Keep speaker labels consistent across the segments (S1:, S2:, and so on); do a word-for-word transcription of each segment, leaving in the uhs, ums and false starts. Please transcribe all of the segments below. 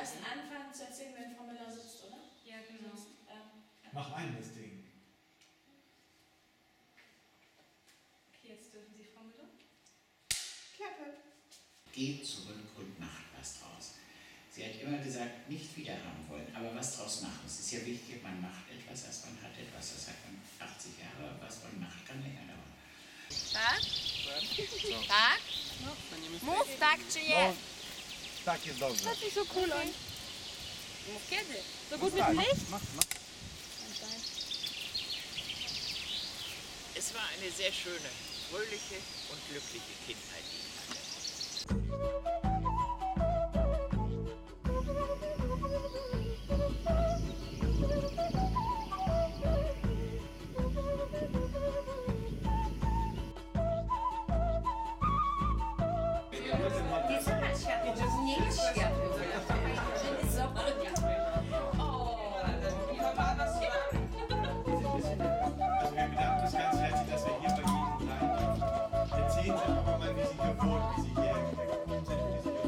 S1: erst anfangen zu erzählen, wenn Frau Müller sitzt, oder?
S2: Ja, genau.
S1: Sonst, ähm,
S3: Mach ein, das Ding.
S2: Okay, jetzt dürfen Sie, Frau Müller.
S1: Klappe.
S4: Geht zurück und macht was draus. Sie hat immer gesagt, nicht wieder haben wollen, aber was draus machen. Es ist ja wichtig, man macht etwas, als man hat etwas. Das hat man achtzig Jahre, was man macht, kann länger dauern.
S5: Tak? Tak? Mów tak czy nie?
S3: Tak jest dobrze.
S5: Hört sich so cool an. Mów kiedy? So gut wie
S3: Tak.
S5: nicht?
S3: Mach, mach.
S6: Es war eine sehr schöne, fröhliche und glückliche Kindheit, die ich hatte.
S1: Nie zapal światło, żeby nie jest światło. Żeby zobaczyć.
S3: Also wir bedanken uns ganz herzlich, dass wir hier bei Ihnen sein dürfen. Erzählen Sie einfach mal, wie Sie hier wohnen, wie Sie hierher gekommen sind, wie Sie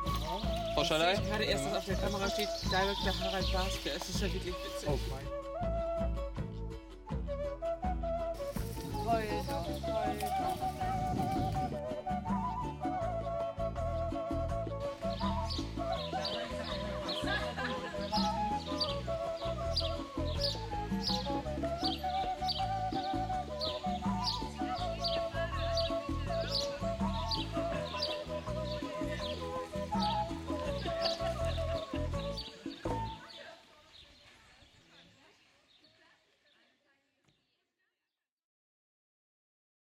S7: Frau Schalay?
S8: Gerade erst, dass auf der Kamera steht, Director Harald Baske. Es ist ja wirklich witzig.
S3: Oh, mein.